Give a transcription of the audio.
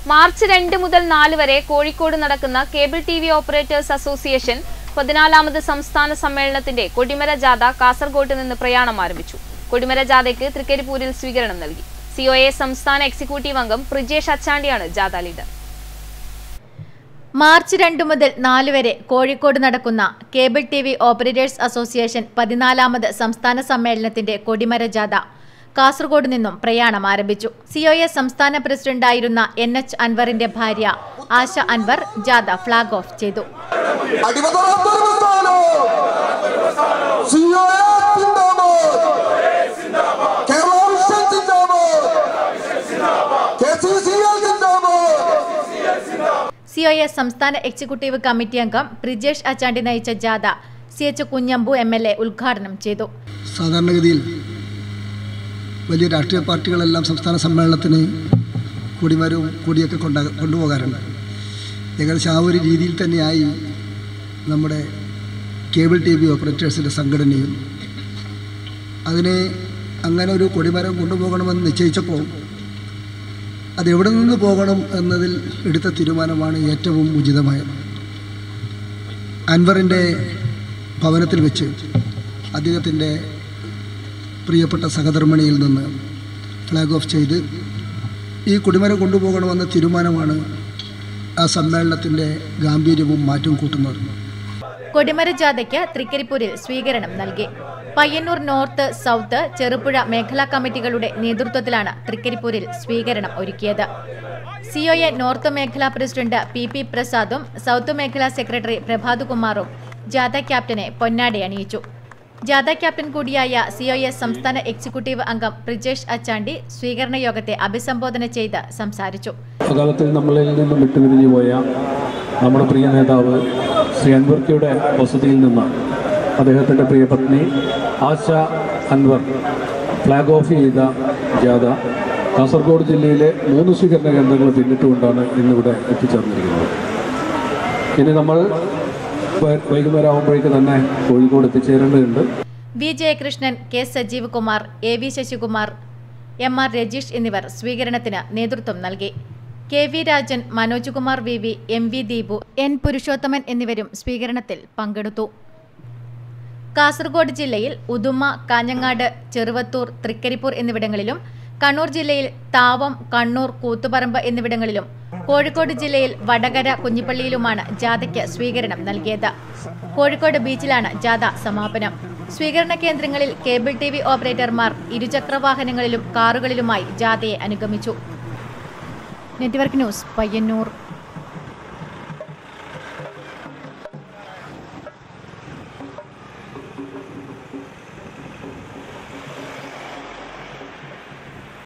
March 2 മുതൽ 4 വരെ കോഴിക്കോട് നടക്കുന്ന കേബിൾ ടിവി ഓപ്പറേറ്റേഴ്സ് അസോസിയേഷൻ 14ാമത് സംസ്ഥാന സമ്മേളനത്തിന്റെ കൊടിമര ജാഥ കാസർഗോഡ് നിന്ന് പ്രയാണം ആരംഭിച്ചു. കൊടിമര ജാഥയ്ക്ക് തൃക്കരിപ്പൂരിൽ സ്വീകരണം നൽകി. COA സംസ്ഥാന എക്സിക്യൂട്ടീവ് അംഗം പ്രിജേഷ് അച്ചാണ്ടിയാണ് ജാഥ ലീഡർ. മാർച്ച് 2 മുതൽ 4 വരെ കോഴിക്കോട് നടക്കുന്ന കേബിൾ ടിവി ഓപ്പറേറ്റേഴ്സ് അസോസിയേഷൻ 14ാമത് സംസ്ഥാന സമ്മേളനത്തിന്റെ കൊടിമര ജാഥ കാസർഗോഡ് നിന്നും പ്രയാണം ആരംഭിച്ചു. COA സംസ്ഥാന പ്രസിഡന്റായിരുന്ന NH അൻവറിന്റെ ഭാര്യ ആശ അൻവർ ജാഥ ഫ്ളാഗ് ഓഫ് ചെയ്തു. COA സംസ്ഥാന എക്സിക്യൂട്ടീവ് കമ്മിറ്റി അംഗം പ്രിജേഷ് അച്ചാണ്ടി നയിച്ച ജാഥ CH കുഞ്ഞമ്പു MLA ഉദ്ഘാടനം ചെയ്തു. സാധാരണഗതിയിൽ വലിയ രാഷ്ട്രീയ പാർട്ടികളെല്ലാം സംസ്ഥാന സമ്മേളനത്തിന് കൊടിമരവും കൊടിയൊക്കെ കൊണ്ടുപോകാറുണ്ട്. ഏകദേശം ആ ഒരു രീതിയിൽ തന്നെയായി നമ്മുടെ കേബിൾ TV ഓപ്പറേറ്റേഴ്സിൻ്റെ സംഘടനയും അതിനെ അങ്ങനെ ഒരു കൊടിമരം കൊണ്ടുപോകണമെന്ന് നിശ്ചയിച്ചപ്പോൾ അതെവിടെ നിന്ന് പോകണം എന്നതിൽ എടുത്ത തീരുമാനമാണ് ഏറ്റവും ഉചിതമായത്. അൻവറിൻ്റെ ഭവനത്തിൽ വെച്ച് അദ്ദേഹത്തിൻ്റെ പ്രിയപ്പെട്ട സഹധർമ്മിണിയിൽ നിന്ന് ഫ്ലാഗ് ഓഫ് ചെയ്ത് ഈ കൊടിമരം കൊണ്ടുപോകണമെന്ന തീരുമാനമാണ് ആ സമ്മേളനത്തിൻ്റെ ഗാംഭീര്യവും മാറ്റവും കൂട്ടുന്നത്. കൊടിമര ജാഥയ്ക്ക് തൃക്കരിപ്പൂരിൽ സ്വീകരണം നൽകി. പയ്യന്നൂർ നോർത്ത്, സൗത്ത്, ചെറുപുഴ മേഖലാ കമ്മിറ്റികളുടെ നേതൃത്വത്തിലാണ് തൃക്കരിപ്പൂരിൽ സ്വീകരണം ഒരുക്കിയത്. COA നോർത്ത് മേഖലാ പ്രസിഡന്റ് PP പ്രസാദും സൗത്ത് മേഖലാ സെക്രട്ടറി പ്രഭാത്കുമാറും ജാഥ ക്യാപ്റ്റനെ പൊന്നാടി അണിയിച്ചു. ജാഥ ക്യാപ്റ്റൻ കൂടിയായ COA സംസ്ഥാന എക്സിക്യൂട്ടീവ് അംഗം പ്രിജേഷ് അച്ചാണ്ടി സ്വീകരണ യോഗത്തെ അഭിസംബോധന ചെയ്ത് സംസാരിച്ചു. അകാലത്തിൽ നമ്മളിൽ നിന്നും വിട്ടുപിരിഞ്ഞു പോയ നമ്മുടെ പ്രിയ നേതാവ് ശ്രീ അൻവർക്കയുടെ വസതിയിൽ നിന്ന് അദ്ദേഹത്തിൻ്റെ പ്രിയപത്നി ആശ അൻവർ ഫ്ലാഗ് ഓഫ് ചെയ്ത ജാഥ കാസർഗോഡ് ജില്ലയിലെ 3 സ്വീകരണ കേന്ദ്രങ്ങൾ പിന്നിട്ടുകൊണ്ടാണ് ഇന്നിവിടെ എത്തിച്ചേർന്നിരിക്കുന്നത്. ഇനി നമ്മൾ വൈകുന്നേരം ആകുമ്പോഴേക്ക് തന്നെ Kozhikode എത്തിച്ചേരേണ്ടതുണ്ട്. V Jayakrishnan, K Sajeev Kumar, AV Sasikumar, MR Rajeesh എന്നിവർ സ്വീകരണത്തിന് നേതൃത്വം നൽകി. KV Rajan, Manoj Kumar VV, MV Deepu, N Purushothaman എന്നിവരും സ്വീകരണത്തിൽ പങ്കെടുത്തു. കാസർഗോഡ് ജില്ലയിൽ ഉദുമ, കാഞ്ഞങ്ങാട്, ചെറുവത്തൂർ, തൃക്കരിപ്പൂർ എന്നിവിടങ്ങളിലും, കണ്ണൂർ ജില്ലയിൽ താവം, കണ്ണൂർ, കൂത്തുപറമ്പ് എന്നിവിടങ്ങളിലും, കോഴിക്കോട് ജില്ലയിൽ വടകര, കുഞ്ഞിപ്പള്ളിയിലുമാണ് ജാഥയ്ക്ക് സ്വീകരണം നൽകിയത്. കോഴിക്കോട് ബീച്ചിലാണ് ജാഥ സമാപനം. സ്വീകരണ കേന്ദ്രങ്ങളിൽ കേബിൾ TV ഓപ്പറേറ്റർമാർ ഇരുചക്രവാഹനങ്ങളിലും കാറുകളിലുമായി ജാഥയെ അനുഗമിച്ചു. Network news, Payyanur.